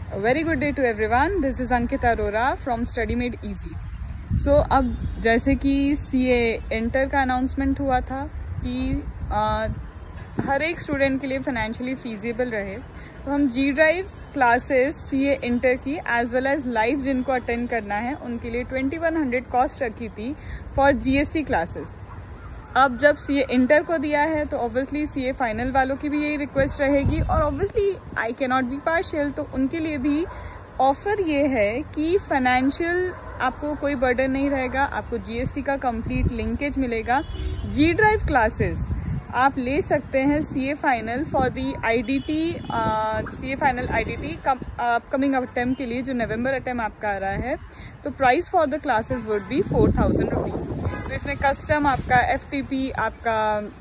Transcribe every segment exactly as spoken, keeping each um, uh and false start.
Very good day to everyone, this is Ankita Arora from study made easy. So अब जैसे कि CA inter का announcement हुआ था कि आ, हर एक स्टूडेंट के लिए फाइनेंशियली फीजिबल रहे, तो हम G drive classes CA inter की एज वेल एज लाइव जिनको अटेंड करना है उनके लिए ट्वेंटी वन हंड्रेड कॉस्ट रखी थी फॉर जीएसटी क्लासेस। अब जब सीए इंटर को दिया है तो ऑब्वियसली सीए फाइनल वालों की भी यही रिक्वेस्ट रहेगी, और obviously I can not be partial, तो उनके लिए भी ऑफर ये है कि फाइनेंशियल आपको कोई बर्डन नहीं रहेगा, आपको जीएसटी का कंप्लीट लिंकेज मिलेगा। जी ड्राइव क्लासेस आप ले सकते हैं CA final for the IDT, CA final IDT upcoming attempt के लिए जो नवंबर अटेम्प्ट आपका आ रहा है, तो price for the classes would be four thousand rupees. तो इसमें कस्टम आपका एफटीपी, आपका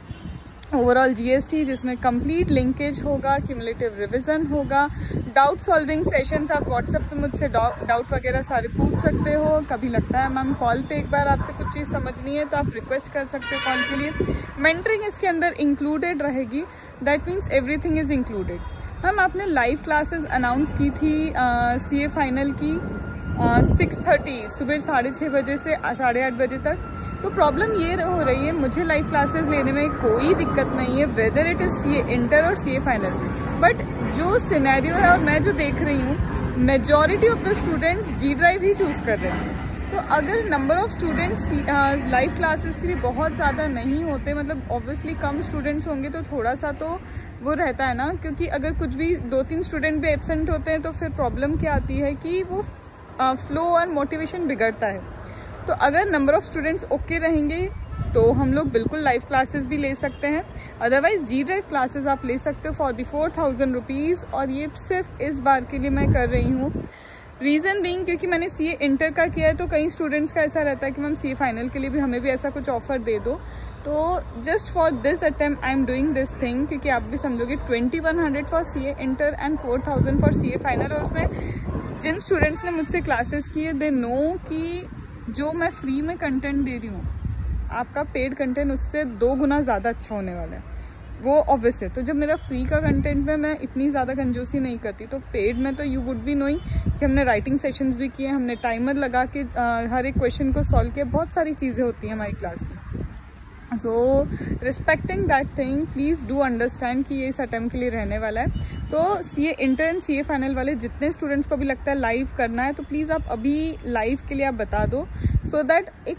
ओवरऑल जीएसटी जिसमें कंप्लीट लिंकेज होगा, क्यूमुलेटिव रिवीजन होगा, डाउट सॉल्विंग सेशंस आप व्हाट्सएप पे मुझसे डाउट वगैरह सारे पूछ सकते हो। कभी लगता है मैम कॉल पे एक बार आपसे कुछ चीज़ समझनी है तो आप रिक्वेस्ट कर सकते हो कॉल के लिए। मेंटरिंग इसके अंदर इंक्लूडेड रहेगी, that means everything is included. Ma'am आपने लाइव क्लासेस अनाउंस की थी सीए फाइनल की सिक्स थर्टी सुबह साढ़े छः बजे से साढ़े आठ बजे तक, तो प्रॉब्लम ये हो रही है मुझे लाइव क्लासेस लेने में कोई दिक्कत नहीं है whether it is CA inter और सीए फाइनल, बट जो सिनेरियो है और मैं जो देख रही हूँ majority of the students G drive ही चूज़ कर रहे हैं। तो अगर number of students live classes के लिए बहुत ज़्यादा नहीं होते, मतलब ऑब्वियसली कम स्टूडेंट्स होंगे तो थोड़ा सा तो वो रहता है ना, क्योंकि अगर कुछ भी दो तीन स्टूडेंट भी एब्सेंट होते हैं तो फिर प्रॉब्लम क्या आती है कि वो फ्लो और मोटिवेशन बिगड़ता है। तो अगर नंबर ऑफ स्टूडेंट्स ओके रहेंगे तो हम लोग बिल्कुल लाइव क्लासेस भी ले सकते हैं, अदरवाइज जी ड्राइव क्लासेस आप ले सकते हो for the four thousand rupees. और ये सिर्फ इस बार के लिए मैं कर रही हूँ, रीज़न बीइंग क्योंकि मैंने सीए इंटर का किया है, तो कई स्टूडेंट्स का ऐसा रहता है कि मैम सीए फाइनल के लिए भी हमें भी ऐसा कुछ ऑफर दे दो, तो just for this attempt I am doing this thing, क्योंकि आप भी समझोगे twenty one hundred for CA inter and four thousand for CA final. और उसमें जिन स्टूडेंट्स ने मुझसे क्लासेस की है दे नो कि जो मैं फ्री में कंटेंट दे रही हूँ आपका पेड कंटेंट उससे दो गुना ज़्यादा अच्छा होने वाला है, वो ऑब्वियस है। तो जब मेरा फ्री का कंटेंट में मैं इतनी ज़्यादा कंजूसी नहीं करती, तो पेड में तो यू वुड बी नोइंग कि हमने राइटिंग सेशंस भी किए, हमने टाइमर लगा के आ, हर एक क्वेश्चन को सॉल्व किया, बहुत सारी चीज़ें होती हैं हमारी क्लास में। So respecting that thing please do understand कि ये इस अटेम्प्ट के लिए रहने वाला है। तो CA inter and CA final वाले जितने स्टूडेंट्स को भी लगता है लाइव करना है, तो प्लीज़ आप अभी लाइव के लिए आप बता दो, सो दैट एक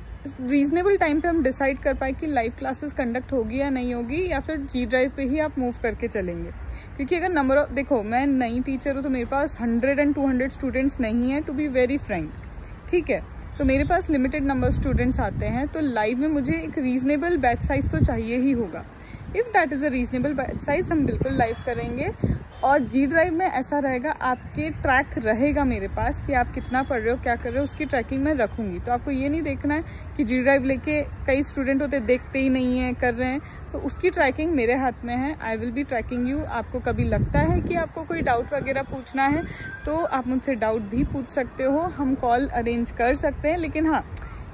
रीजनेबल टाइम पे हम डिसाइड कर पाए कि लाइव क्लासेस कंडक्ट होगी या नहीं होगी, या फिर जी ड्राइव पे ही आप मूव करके चलेंगे। क्योंकि अगर नंबर ऑफ, देखो मैं नई टीचर हूँ तो मेरे पास hundred and two hundred students नहीं है, टू बी वेरी फ्रैंक, ठीक है, तो मेरे पास लिमिटेड नंबर स्टूडेंट्स आते हैं, तो लाइव में मुझे एक रीजनेबल बैच साइज तो चाहिए ही होगा। If that is a reasonable batch size हम बिल्कुल लाइव करेंगे। और जी ड्राइव में ऐसा रहेगा, आपके ट्रैक रहेगा मेरे पास कि आप कितना पढ़ रहे हो, क्या कर रहे हो, उसकी ट्रैकिंग मैं रखूँगी। तो आपको ये नहीं देखना है कि जी ड्राइव लेके कई स्टूडेंट होते देखते ही नहीं हैं, कर रहे हैं, तो उसकी ट्रैकिंग मेरे हाथ में है। I will be tracking you. आपको कभी लगता है कि आपको कोई डाउट वगैरह पूछना है तो आप मुझसे डाउट भी पूछ सकते हो, हम कॉल अरेंज कर सकते हैं, लेकिन हाँ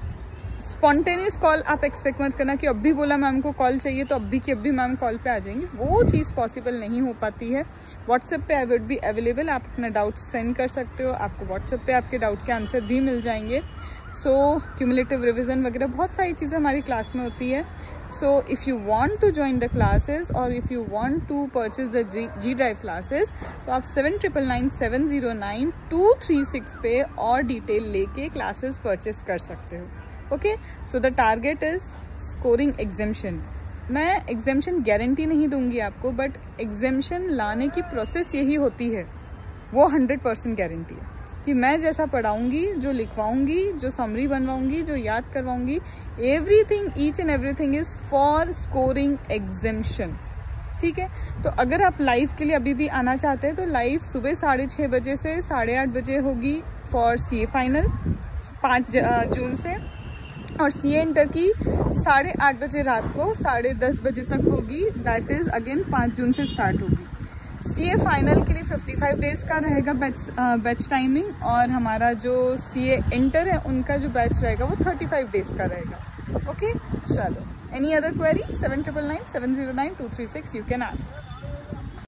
स्पॉन्टेनियस कॉल आप एक्सपेक्ट मत करना कि अब भी बोला मैम को कॉल चाहिए तो अभी की अभी मैम कॉल पे आ जाएंगी, वो चीज़ पॉसिबल नहीं हो पाती है। व्हाट्सएप पे आई वुड बी अवेलेबल, आप अपना डाउट सेंड कर सकते हो, आपको व्हाट्सएप पे आपके डाउट के आंसर भी मिल जाएंगे। सो क्यूमुलेटिव रिविजन वगैरह बहुत सारी चीज़ें हमारी क्लास में होती है। So if you want to join the classes और if you want to purchase the G drive classes, तो आप seven triple nine seven zero nine two three six पे और डिटेल लेके क्लासेस परचेज कर सकते हो। Okay, so the target is scoring exemption. मैं एग्जेम्पशन गारंटी नहीं दूंगी आपको, बट एग्जेम्पशन लाने की प्रोसेस यही होती है, वो हंड्रेड परसेंट गारंटी है कि मैं जैसा पढ़ाऊंगी, जो लिखवाऊंगी, जो समरी बनवाऊंगी, जो याद करवाऊंगी, everything each and everything is for scoring exemption, ठीक है। तो अगर आप लाइव के लिए अभी भी आना चाहते हैं तो लाइव सुबह साढ़े छः बजे से साढ़े आठ बजे होगी फॉर सीए फाइनल पाँच जून से, और सीए इंटर की साढ़े आठ बजे रात को साढ़े दस बजे तक होगी, दैट इज़ अगेन पाँच जून से स्टार्ट होगी। सीए फाइनल के लिए फिफ्टी फाइव डेज़ का रहेगा बैच बैच टाइमिंग, और हमारा जो सीए इंटर है उनका जो बैच रहेगा वो थर्टी फाइव डेज़ का रहेगा। ओके, चलो, any other query seven triple nine seven zero nine two three six you can ask.